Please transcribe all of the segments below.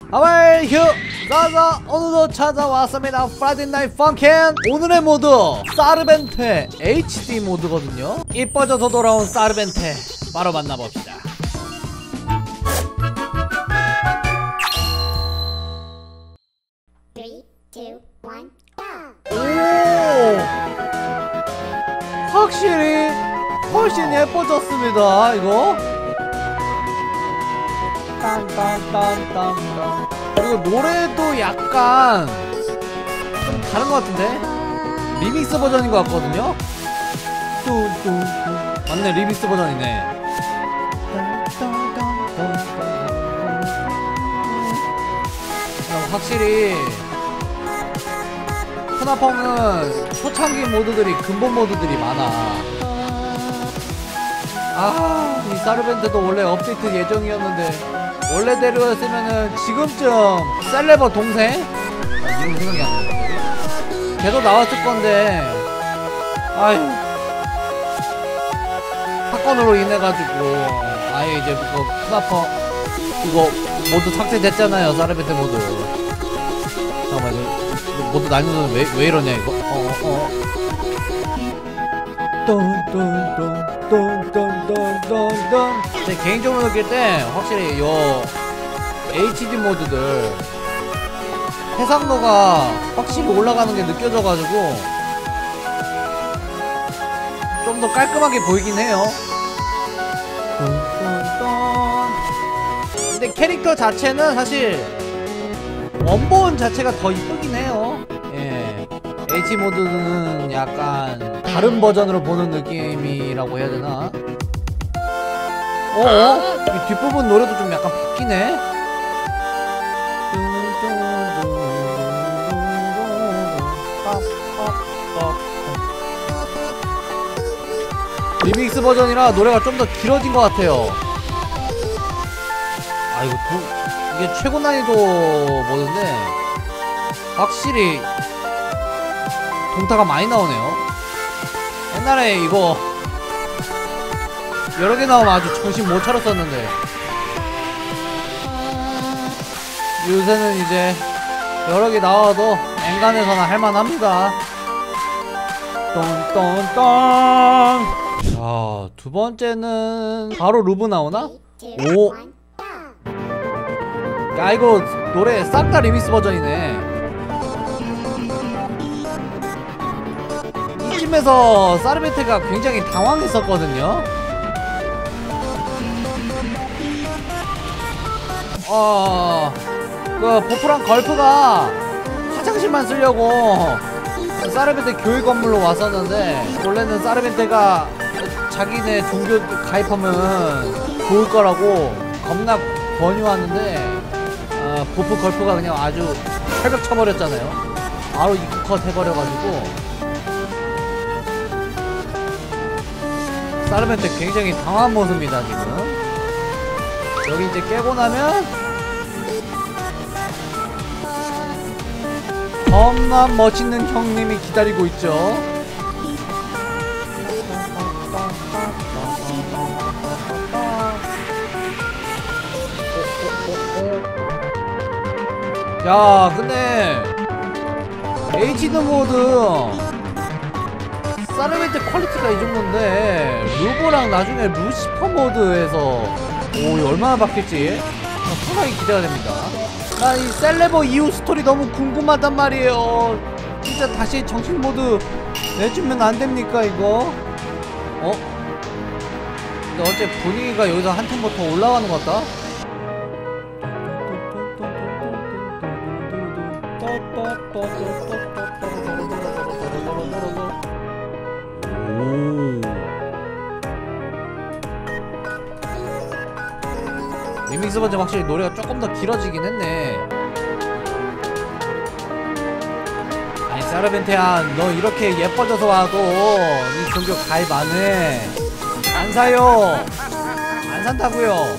하와이 휴 자자 오늘도 찾아왔습니다. 프라이데이 나이트 펑켄. 오늘의 모드 사르벤테 HD 모드거든요. 이뻐져서 돌아온 사르벤테 바로 만나봅시다. 오, 확실히 훨씬 예뻐졌습니다. 이거 딴딴딴딴딴. 그리고 노래도 약간 좀 다른 것 같은데? 리믹스 버전인 것 같거든요? 맞네, 리믹스 버전이네. 확실히 푸나펑은 초창기 모드들이 근본 모드들이 많아. 아, 이 사르벤테도 원래 업데이트 예정이었는데 원래대로였으면은 지금쯤 셀레버 동생? 이름 생각이 안 나네. 걔도 나왔을 건데, 아휴, 사건으로 인해가지고 아예 이제 그거 푸나펑 이거 모두 삭제됐잖아요. 사르벤테 모드. 잠깐만, 이거 모두 난이도는 왜 이러냐 이거. 제 개인적으로 느낄 때 확실히 요 HD 모드들 해상도가 확실히 올라가는 게 느껴져가지고 좀 더 깔끔하게 보이긴 해요. 근데 캐릭터 자체는 사실 원본 자체가 더 이쁘긴 해요. 예, HD 모드는 약간 다른 버전으로 보는 느낌이라고 해야 되나? 이 뒷부분 노래도 좀 약간 바뀌네? 리믹스 버전이라 노래가 좀 더 길어진 것 같아요. 아, 이게 최고 난이도 모드인데 확실히 동타가 많이 나오네요. 옛날에 이거 여러 개 나오면 아주 정신 못 차렸었는데 요새는 이제 여러 개 나와도 엔간에서나 할만합니다. 똥똥똥. 자, 두 번째는 바로 루브 나오나? 오, 야, 이거 노래 싹 다 리믹스 버전이네. 이쯤에서 사르벤테가 굉장히 당황했었거든요. 그 보프랑 걸프가 화장실만 쓰려고 사르벤테 교육 건물로 왔었는데 원래는 사르벤테가 자기네 종교 가입하면 좋을 거라고 겁나 권유하는데 보프 걸프가 그냥 아주 철벽 쳐버렸잖아요. 바로 입컷 해버려가지고 사르벤테 굉장히 당황한 모습입니다. 지금 여기 이제 깨고 나면 겁나 멋있는 형님이 기다리고 있죠. 야, 근데 HD 모드 사르벤테 퀄리티가 이 정도인데 루브랑 나중에 루시퍼 모드에서 오, 얼마나 바뀔지 상당히 기대가 됩니다. 나 이 셀레버 이후 스토리 너무 궁금하단 말이에요. 진짜 다시 정식 모드 내주면 안 됩니까 이거? 근데 어째 분위기가 여기서 한 템포 더 올라가는 것 같다? 리믹스 버전 확실히 노래가 조금 더 길어지긴 했네. 아니 사르벤테야, 너 이렇게 예뻐져서 와도 이 종교 가입 안 해. 안 사요. 안 산다고요.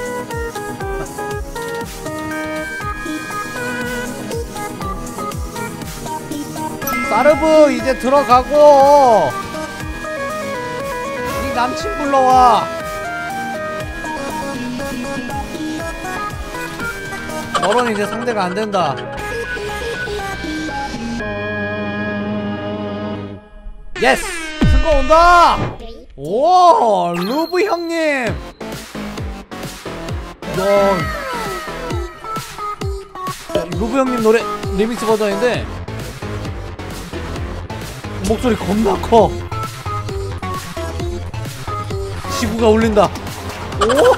사르브 이제 들어가고 네 남친 불러와. 너런 이제 상대가 안 된다. 예스! 승거 온다! 오! 루브 형님! 루브 형님 노래 리믹스 버전인데 목소리 겁나 커. 지구가 울린다. 오!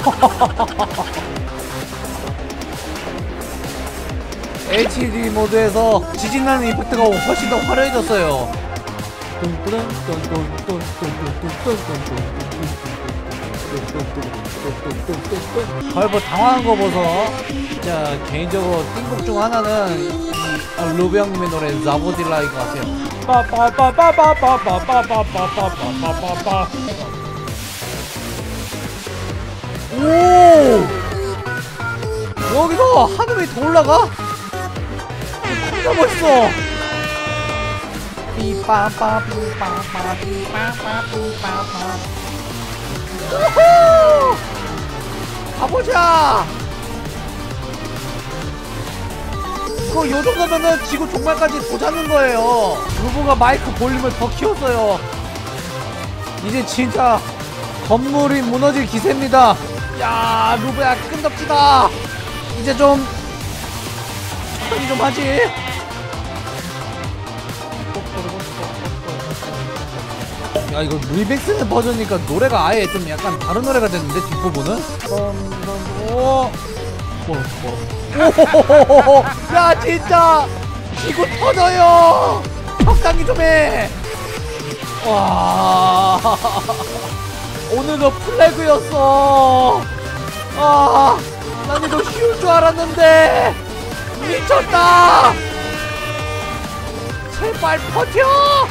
HD 모드에서 지진나는 이펙트가 훨씬 더 화려해졌어요. 걸버 당황한 거 보소. 진짜 개인적으로 띵곡 중 하나는 이 루비 형님의 노래 자보딜라인 것 같아요. 오! 여기서 하늘이 더 올라가? 진짜 멋있어. 우후! 가보자. 이거 요 정도면은 지구 종말까지 도자는 거예요. 루브가 마이크 볼륨을 더 키웠어요. 이제 진짜 건물이 무너질 기세입니다. 야, 루브야 끈덕지다. 이제 좀 천천히 좀 하지. 야, 이거 리믹스 버전이니까 노래가 아예 좀 약간 다른 노래가 됐는데 뒷부분은? 오! 오호호호호! 야, 진짜 지구 터져요. 적당히 좀 해. 와, 오늘도 플래그였어. 아, 난 이거 쉬울 줄 알았는데 미쳤다. 제발 버텨.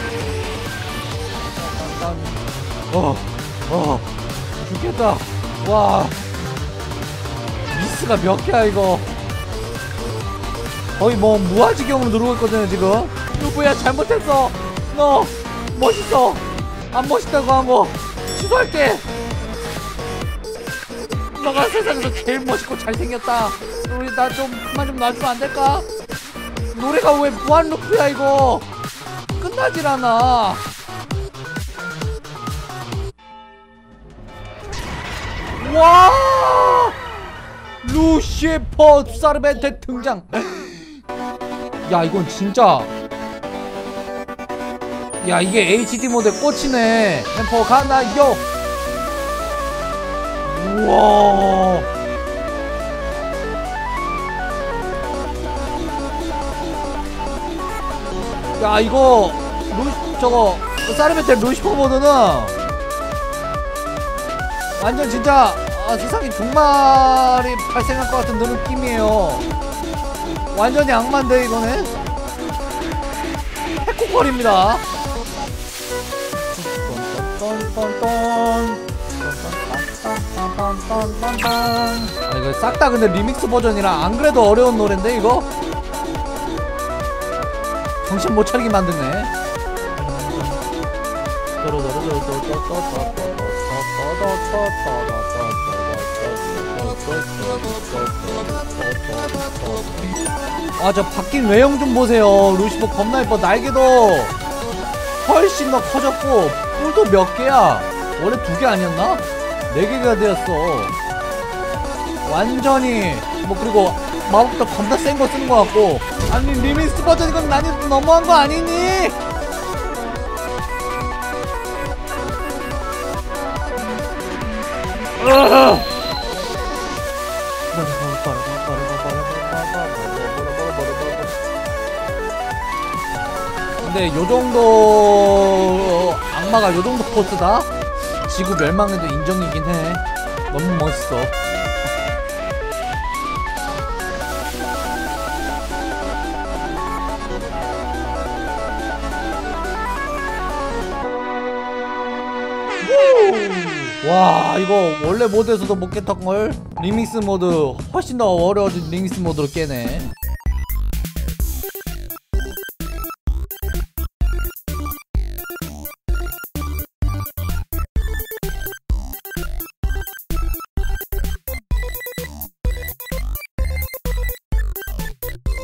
죽겠다. 와, 미스가 몇 개야 이거. 거의 뭐 무아지경으로 누르고 있거든요 지금. 루브야 잘못했어. 너 멋있어. 안 멋있다고 한 거 취소할게. 너가 세상에서 제일 멋있고 잘생겼다. 우리 나 좀 그만 좀 놔주면 안 될까? 노래가 왜 무한 루프야 이거. 끝나질 않아. 와! 루시퍼 사르벤테 등장. 야, 이건 진짜. 야, 이게 HD 모드에 꽂히네. 템포 가나요? 우와. 야, 이거 저거 사르벤테 루시퍼 모드는 완전 진짜 세상에 종말이 발생할 것 같은 느낌이에요. 완전히 악마인데 이거는 해코컬입니다. 이거 싹 다 근데 리믹스 버전이라 안 그래도 어려운 노래인데 이거 정신 못 차리게 만드네. 아, 저 바뀐 외형 좀 보세요. 루시퍼 겁나 예뻐. 날개도 훨씬 더 커졌고 뿔도 몇 개야. 원래 2개 아니었나? 4개가 되었어. 완전히 뭐. 그리고 마법도 겁나 센 거 쓰는 거 같고. 아니 리믹스 버전 이건 난이도 너무한 거 아니니? 근데 요정도 악마가 요정도 포스다? 지구 멸망에도 인정이긴 해. 너무 멋있어. 와, 이거 원래 모드에서도 못 깼던걸? 리믹스 모드 훨씬 더 어려워진 리믹스 모드로 깨네.